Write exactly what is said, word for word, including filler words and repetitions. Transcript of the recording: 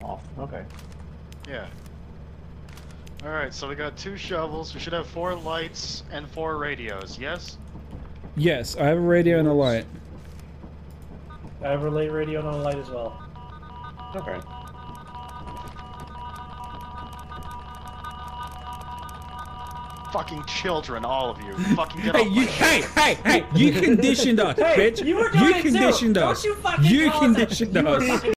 Off. Okay. Yeah. Alright, so we got two shovels. We should have four lights and four radios, yes? Yes, I have a radio and a light. I have a relay radio and a light as well. Okay. Fucking children, all of you. Fucking get Hey, off you, my hey, hey, hey! You conditioned us, Hey, bitch. you were doing it too. conditioned Don't us. you fucking You call us- conditioned you were us. fucking